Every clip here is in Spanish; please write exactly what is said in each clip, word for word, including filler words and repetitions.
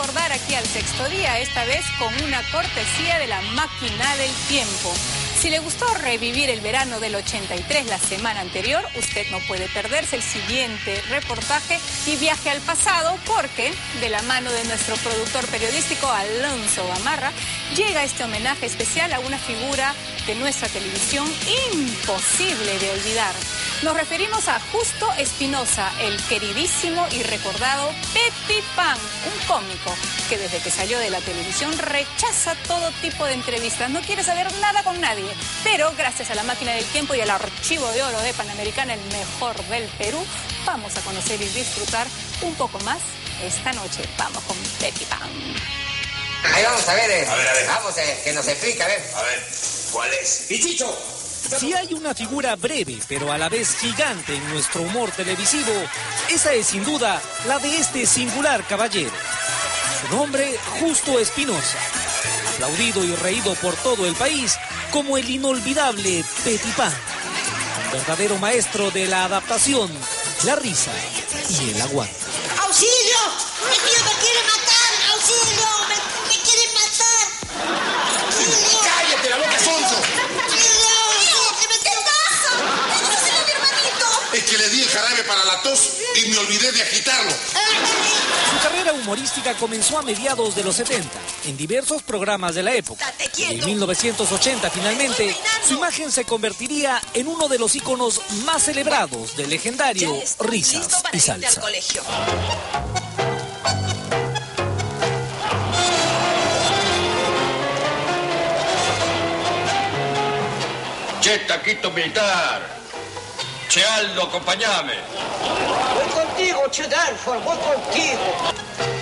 recordar aquí al Sexto Día, esta vez con una cortesía de la máquina del tiempo. Si le gustó revivir el verano del ochenta y tres la semana anterior, usted no puede perderse el siguiente reportaje y viaje al pasado, porque de la mano de nuestro productor periodístico Alonso Gamarra llega este homenaje especial a una figura de nuestra televisión imposible de olvidar. Nos referimos a Justo Espinosa, el queridísimo y recordado Petty Pan, un cómico que desde que salió de la televisión rechaza todo tipo de entrevistas, no quiere saber nada con nadie, pero gracias a la máquina del tiempo y al archivo de oro de Panamericana, el mejor del Perú, vamos a conocer y disfrutar un poco más esta noche. Vamos con Petty Pan. Ahí vamos a ver, eh. a ver, a ver. Vamos, eh, que nos explica, a ver. A ver, ¿cuál es? ¡Pichicho! Si hay una figura breve, pero a la vez gigante en nuestro humor televisivo, esa es sin duda la de este singular caballero. Su nombre, Justo Espinosa, aplaudido y reído por todo el país como el inolvidable Petty Pan, un verdadero maestro de la adaptación, la risa y el aguante. ¡Auxilio! ¡Mi tío me quiere matar! ¡Auxilio! ¡Me, me quieren matar! ¡Auxilio! ¡Cállate la boca, sonso! Es que le di el jarabe para la tos y me olvidé de agitarlo. Su carrera humorística comenzó a mediados de los setenta, en diversos programas de la época. En mil novecientos ochenta, finalmente, su imagen se convertiría en uno de los íconos más celebrados del legendario Risas y Salsa. Che, taquito militar. Che, Aldo, acompáñame. Voy contigo, Che Danford, voy contigo.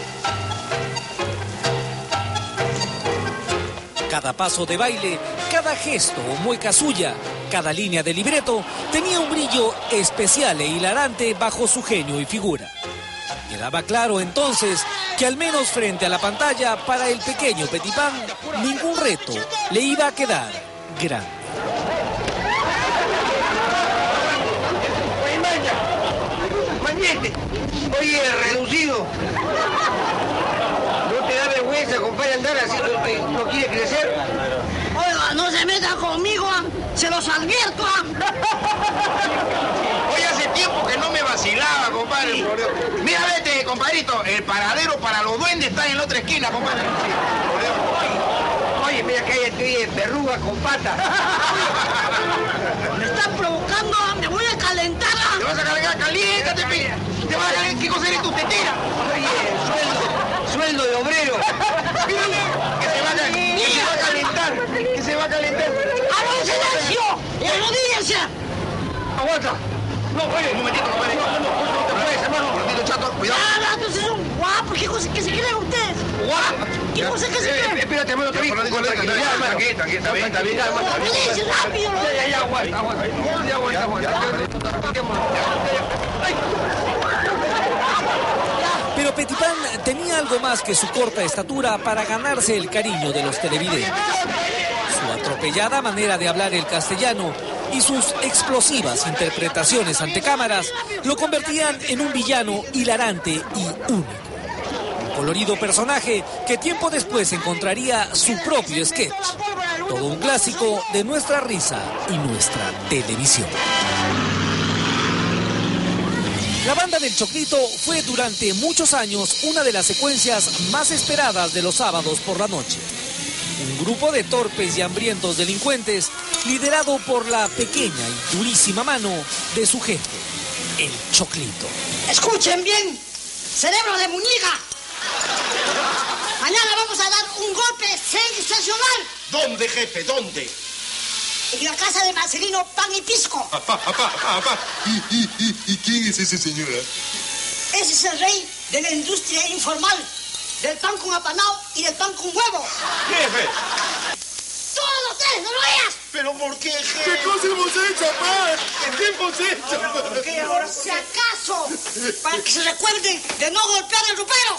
Cada paso de baile, cada gesto o mueca suya, cada línea de libreto tenía un brillo especial e hilarante bajo su genio y figura. Quedaba claro entonces que al menos frente a la pantalla, para el pequeño Petty Pan, ningún reto le iba a quedar grande. Oye, reducido. ¿No te da vergüenza, compadre, andar así? ¿No, no quiere crecer? Oiga, no se meta conmigo, ¿ah? Se los advierto. ¿Ah? Oye, hace tiempo que no me vacilaba, compadre. Sí. Mira, vete, compadrito, el paradero para los duendes está en la otra esquina, compadre. Oye, mira que hay aquí verruga con pata. Me están provocando, ¿ah? Me voy a calentar. ¿Ah? Te vas a calentar, caliéntate, pe. Te vas a calentar, ¿qué cosa eres tú? Te tira. Oye, sueldo, sueldo de obrero. Que se va a, que se va a calentar, que se va a calentar. ¡Hagan silencio! ¡Y arrodíllense! Aguanta. No, oye, un momentito, compadre. No, no, no te puedes, hermano. Un momentito, chato, cuidado. Ah, no, entonces son guapos. ¿Qué cosa que se creen ustedes? Guapa. ¿Qué cosa que se Eh, creen? Espérate, hermano, te vi. Tranquilo, tranquilo, tranquilo, está bien, está bien. Arrodíllense rápido. Ya, ya, ya, aguanta, aguanta. Ya, aguanta, aguanta. Pero Petty Pan tenía algo más que su corta estatura para ganarse el cariño de los televidentes. Su atropellada manera de hablar el castellano y sus explosivas interpretaciones ante cámaras lo convertían en un villano hilarante y único. Un colorido personaje que tiempo después encontraría su propio sketch. Todo un clásico de nuestra risa y nuestra televisión. La banda del Choclito fue durante muchos años una de las secuencias más esperadas de los sábados por la noche. Un grupo de torpes y hambrientos delincuentes liderado por la pequeña y durísima mano de su jefe, el Choclito. Escuchen bien, cerebro de muñeca. Mañana vamos a dar un golpe sensacional ¿Dónde, jefe? ¿Dónde? en la casa de Marcelino Pan y Pisco. Apá, apá, apá. ¿Y, y, y, ¿Y quién es ese señor? Ese es el rey de la industria informal, del pan con apanado y del pan con huevo. Jefe. ¡Todos los tres, no lo veas! ¿Pero por qué, jefe? ¿Qué cosa hemos hecho, papá? ¿Qué hemos hecho? ¿Por qué ahora? Si acaso, para que se recuerden de no golpear al ropero.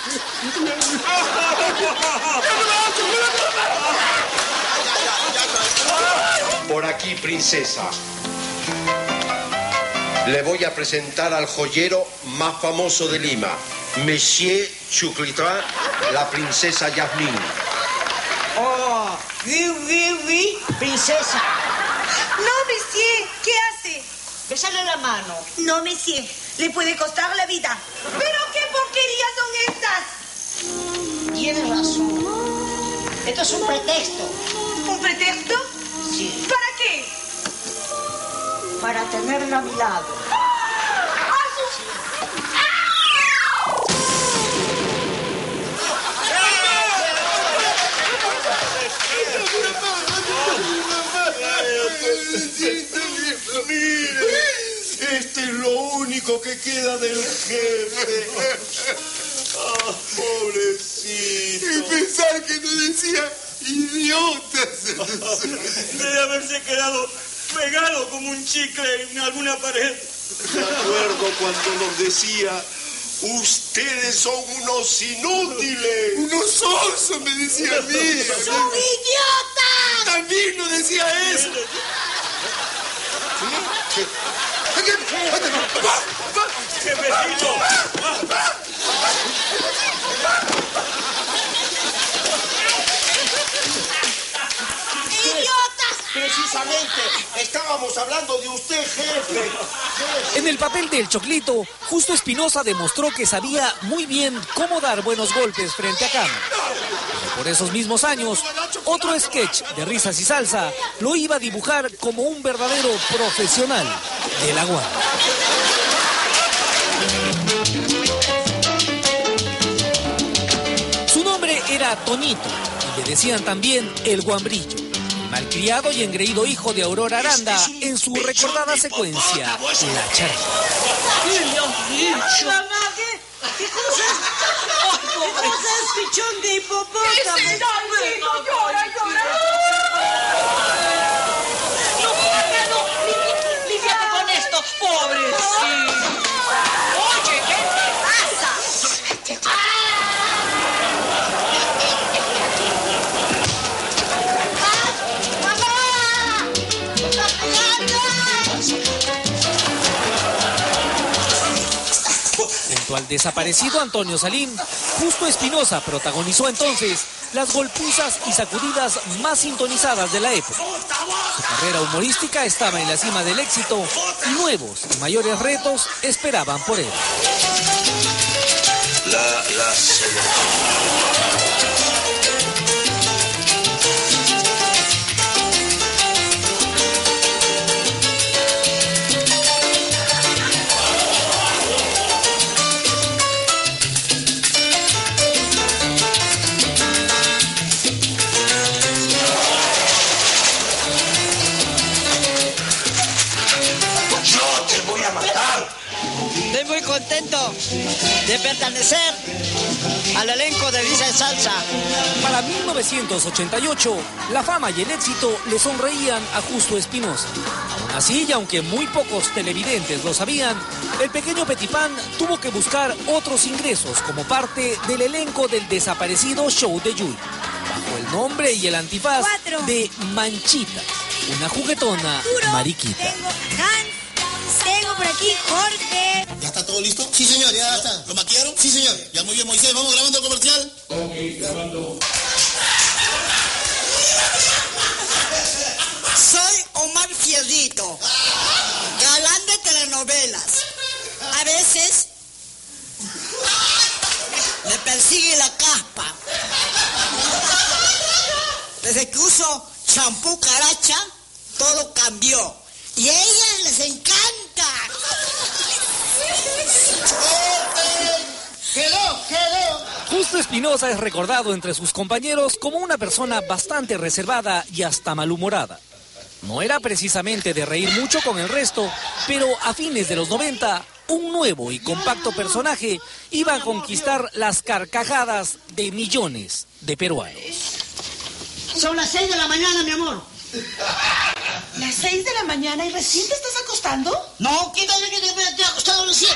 Por aquí, princesa. Le voy a presentar al joyero más famoso de Lima, Monsieur Chuclitrin, la princesa Yasmín. Oh, oui, oui, oui, princesa. No, monsieur, ¿qué hace? Besarle la mano. No, monsieur, le puede costar la vida. ¿Pero qué porquerías son estas? Tienes razón. Esto es un pretexto. ¿Un pretexto? Sí. ¿Para qué? Para tenerla a mi lado. Mire, este es lo único que queda del jefe. Ah, pobrecito. Y pensar que no decía idiotas. Debe haberse quedado pegado como un chicle en alguna pared. Me acuerdo cuando nos decía: ustedes son unos inútiles. Unos osos, me decía a mí. ¡Son idiotas! También nos decía eso. ¡Jefecito! Precisamente, estábamos hablando de usted, jefe. En el papel del Choclito, Justo Espinosa demostró que sabía muy bien cómo dar buenos golpes frente a cámara. Pero por esos mismos años, otro sketch de risas y salsa lo iba a dibujar como un verdadero profesional de la guardia. Su nombre era Toñito y le decían también el Guambrillo. Malcriado y engreído hijo de Aurora Aranda en su recordada secuencia, La Charla. Mamá, ¿qué, qué cosa? ¿Qué cosa es pichón de hipopótamo? ¡Ese Toñito llora, llora! ¡No, no! ¡Límpiate con esto, pobrecito! Oye, ¿qué te pasa? Junto al desaparecido Antonio Salín, Justo Espinosa protagonizó entonces las golpizas y sacudidas más sintonizadas de la época. Su carrera humorística estaba en la cima del éxito y nuevos y mayores retos esperaban por él. La, la Estoy muy contento de pertenecer al elenco de Risa y Salsa. Para mil novecientos ochenta y ocho, la fama y el éxito le sonreían a Justo Espinosa. Aún así, y aunque muy pocos televidentes lo sabían, el pequeño Petipán tuvo que buscar otros ingresos como parte del elenco del desaparecido Show de Yuri, bajo el nombre y el antifaz Cuatro. de Manchita, una juguetona mariquita. Tengo Hans, tengo por aquí Jorge. ¿Ya está todo listo? Sí, señor, ya está. ¿Lo maquillaron? Sí, señor. Ya muy bien, Moisés. ¿Vamos grabando el comercial? Ok, grabando. Soy Omar Fierrito, galán de telenovelas. A veces me persigue la caspa. Desde que uso champú caracha, todo cambió. Y a ellas les encanta. ¡Quedó, quedó! Justo Espinosa es recordado entre sus compañeros como una persona bastante reservada y hasta malhumorada. No era precisamente de reír mucho con el resto, pero a fines de los noventa, un nuevo y compacto personaje iba a conquistar las carcajadas de millones de peruanos. Son las seis de la mañana, mi amor. ¿Las seis de la mañana y recién te estás acostando? No, ¿qué tal que te estoy acostado recién?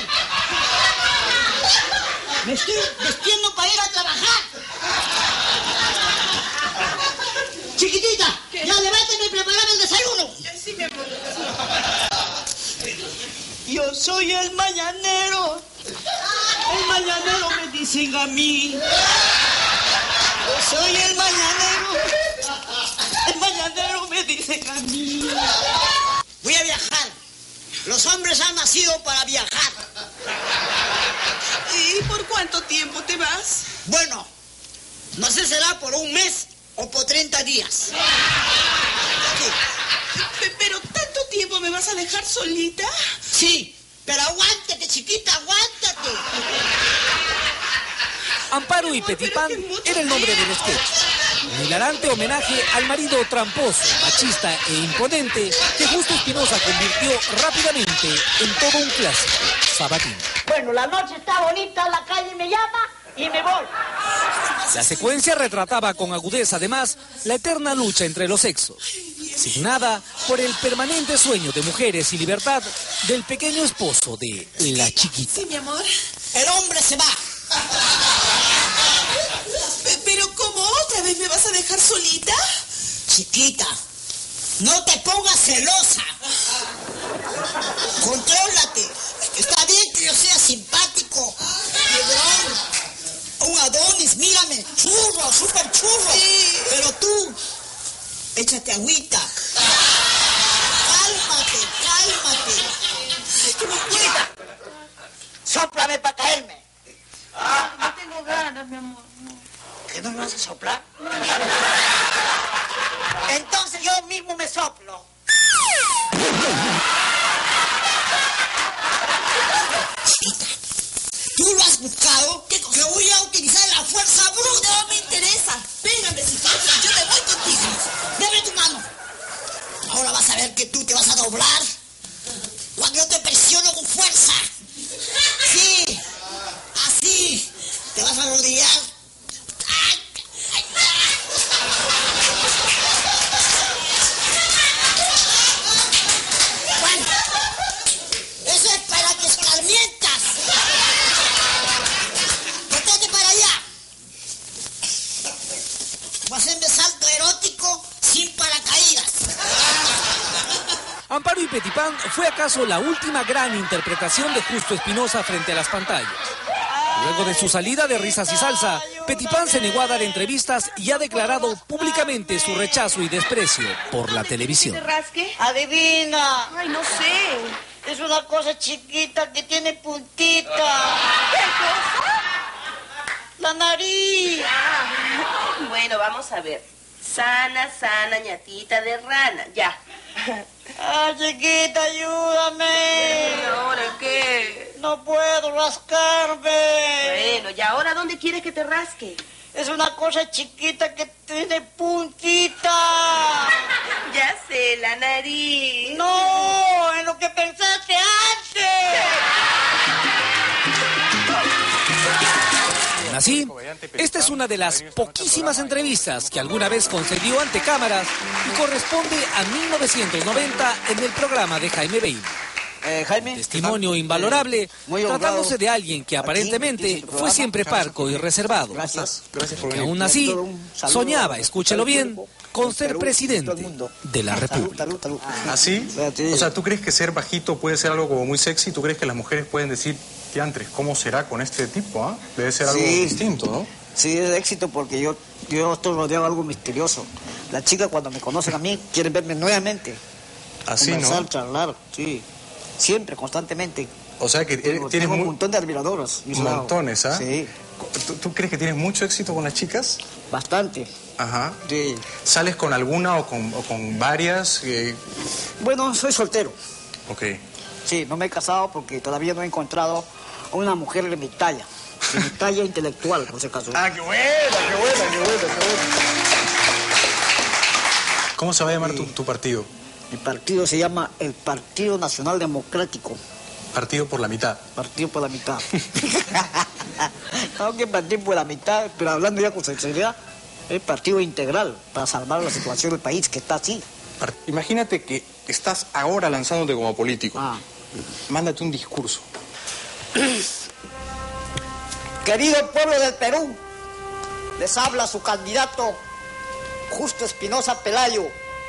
Me estoy vistiendo para ir a trabajar. Chiquitita, ¿qué? Ya levántame y prepárame el desayuno. Sí, mi amor. Yo soy el mañanero. El mañanero dicen a mí. Yo soy el mañanero. El mañanero me dicen a mí. Voy a viajar. Los hombres han nacido para viajar. ¿Y por cuánto tiempo te vas? Bueno, no sé si será por un mes o por treinta días. ¿Qué? ¿Pero tanto tiempo me vas a dejar solita? Sí, pero aguántate, chiquita, aguántate. Amparo y Petipán era el nombre del sketch. Un hilarante homenaje al marido tramposo, machista e imponente que Justo Espinosa convirtió rápidamente en todo un clásico sabatino. Bueno, la noche está bonita, la calle me llama y me voy. La secuencia retrataba con agudeza, además, la eterna lucha entre los sexos, signada por el permanente sueño de mujeres y libertad del pequeño esposo de la chiquita. Sí, mi amor. El hombre se va. ¿Pero cómo otra vez me vas a dejar solita? Chiquita, no te pongas celosa. Contrólate. Está bien que yo sea simpático, pero un Adonis, mírame, churro, súper churro. Sí. Pero tú, échate agüita. Cálmate, cálmate. ¿Qué me cuesta? Sóplame para caerme. No tengo ganas, mi amor. ¿Que no me vas a soplar? Entonces yo mismo me soplo. Chiquita, ¿tú lo has buscado? ¿Qué cosa? Que voy a utilizar la fuerza bruta. No me interesa. Pégame si quieres, yo te voy contigo. Dame tu mano. Ahora vas a ver que tú te vas a doblar cuando yo te presiono con fuerza. Sí, así. Te vas a arrodillar. ¡Ay! ¡Ay! Bueno, eso es para que escarmientas. Métete para allá. Voy a hacerme salto erótico sin paracaídas. Amparo y Petipán fue acaso la última gran interpretación de Justo Espinosa frente a las pantallas. Luego de su salida de Risas y Salsa, Petipán se negó a dar entrevistas y ha declarado públicamente su rechazo y desprecio por la televisión. ¿Te rasque? Adivina. Ay, no sé. Es una cosa chiquita que tiene puntita. ¿Qué cosa? La nariz. Ah, bueno, vamos a ver. Sana, sana, ñatita de rana. Ya. Ah, chiquita, ayúdame. ¿Ahora qué? No puedo rascarme. Bueno, ¿y ahora dónde quieres que te rasque? Es una cosa chiquita que tiene puntita. Ya sé, la nariz. No, en lo que pensaste antes. Aún así, esta es una de las poquísimas entrevistas que alguna vez concedió ante cámaras y corresponde a mil novecientos noventa en el programa de Jaime Bailey. Eh, Jaime. Testimonio invalorable, eh, muy tratándose de alguien que aparentemente fue siempre parco y reservado. Gracias, gracias por que venir. aún así soñaba, escúchelo bien, con ser presidente de la República. Salud, salud, salud. ¿Ah, sí? O sea, ¿tú crees que ser bajito puede ser algo como muy sexy? ¿Tú crees que las mujeres pueden decir, diantres, cómo será con este tipo? ¿Ah? Debe ser algo Sí. distinto, ¿no? Sí, es de éxito porque yo, yo estoy rodeado de algo misterioso. Las chicas cuando me conocen a mí quieren verme nuevamente. Así, Conversar, ¿no? charlar, sí. Siempre, constantemente. O sea que eres- Tengo tienes un mu- montón de admiradoras. a mi lado. montones, ¿ah? Sí, ¿Tú, tú crees que tienes mucho éxito con las chicas? bastante. Ajá. Sí. ¿Sales con alguna o con, o con varias? Eh, Bueno, soy soltero. ok. Sí, no me he casado porque todavía no he encontrado a una mujer de mi talla. De mi talla intelectual, por si acaso. Ah, qué buena, qué buena, qué buena, qué buena. ¿Cómo se va a llamar tu, tu partido? Mi partido se llama el Partido Nacional Democrático. Partido por la mitad. Partido por la mitad. Aunque partido por la mitad, pero hablando ya con sinceridad, es partido integral para salvar la situación del país que está así. Par- Imagínate que estás ahora lanzándote como político. Ah. Mándate un discurso. Querido pueblo del Perú, les habla su candidato Justo Espinosa Pelayo.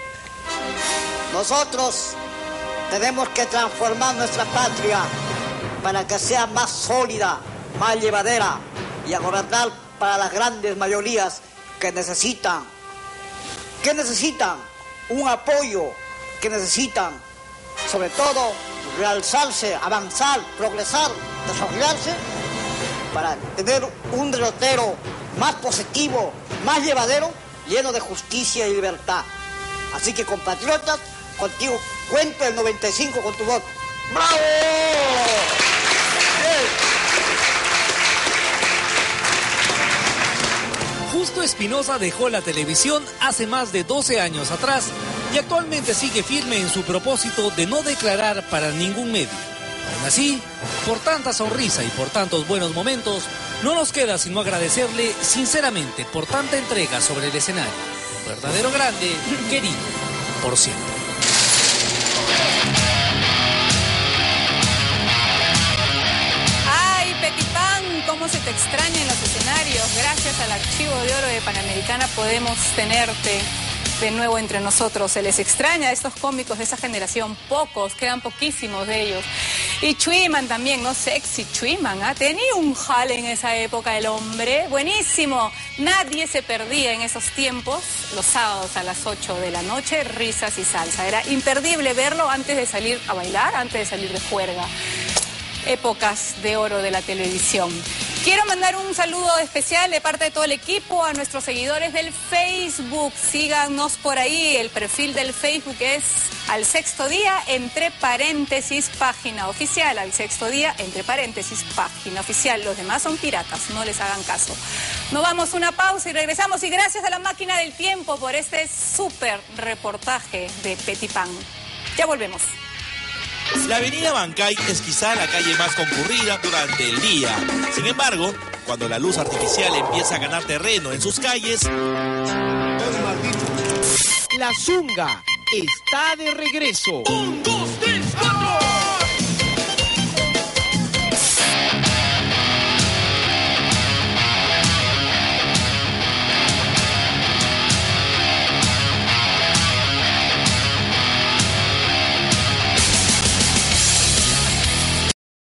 Nosotros tenemos que transformar nuestra patria para que sea más sólida, más llevadera y a gobernar para las grandes mayorías que necesitan, que necesitan un apoyo, que necesitan, sobre todo, realzarse, avanzar, progresar, desarrollarse, para tener un derrotero más positivo, más llevadero, lleno de justicia y libertad. Así que, compatriotas, contigo cuento el noventa y cinco con tu voto. ¡Bravo! Justo Espinosa dejó la televisión hace más de doce años atrás y actualmente sigue firme en su propósito de no declarar para ningún medio. Aún así, por tanta sonrisa y por tantos buenos momentos, no nos queda sino agradecerle sinceramente por tanta entrega sobre el escenario. Un verdadero grande, querido, por siempre. Ay, Petipán, cómo se te extraña en los escenarios. Gracias al Archivo de Oro de Panamericana podemos tenerte de nuevo entre nosotros. Se les extraña a estos cómicos de esa generación, pocos, quedan poquísimos de ellos. Y Chuiman también, ¿no? Sexy Chuiman, ¿ah? Tenía un jale en esa época el hombre, buenísimo. Nadie se perdía en esos tiempos, los sábados a las ocho de la noche, risas y salsa. Era imperdible verlo antes de salir a bailar, antes de salir de juerga. Épocas de oro de la televisión. Quiero mandar un saludo especial de parte de todo el equipo a nuestros seguidores del Facebook. Síganos por ahí. El perfil del Facebook es Al Sexto Día, entre paréntesis, página oficial. Al Sexto Día, entre paréntesis, página oficial. Los demás son piratas, no les hagan caso. Nos vamos a una pausa y regresamos. Y gracias a la máquina del tiempo por este súper reportaje de Petipán. Ya volvemos. La avenida Bancay es quizá la calle más concurrida durante el día. Sin embargo, cuando la luz artificial empieza a ganar terreno en sus calles, La Zunga está de regreso. Un, dos, tres.